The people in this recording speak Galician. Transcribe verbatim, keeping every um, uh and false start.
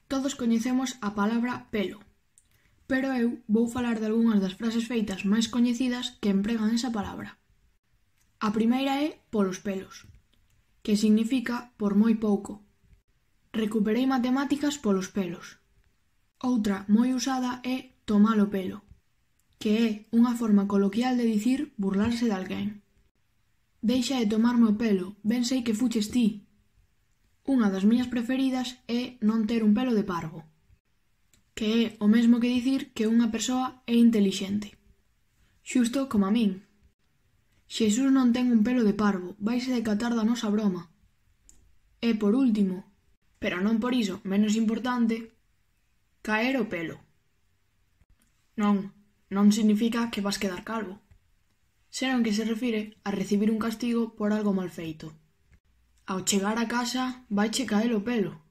Todos coñecemos a palabra pelo, pero eu vou falar de algunhas das frases feitas máis coñecidas que empregan esa palabra. A primeira é polos pelos, que significa por moi pouco. Recuperei matemáticas polos pelos. Outra moi usada é tomar o pelo, que é unha forma coloquial de dicir burlarse de alguén. Deixa de tomarme o pelo, ben sei que fuches ti. Unha das miñas preferidas é non ter un pelo de parvo, que é o mesmo que dicir que unha persoa é intelixente. Xusto como a min. Xesús non ten un pelo de parvo, vaise decatar da nosa broma. E por último, pero non por iso menos importante, caer o pelo. Non, non significa que vas quedar calvo, senón que se refire a recibir un castigo por algo mal feito. Ao chegar a casa, vaiche caer o pelo.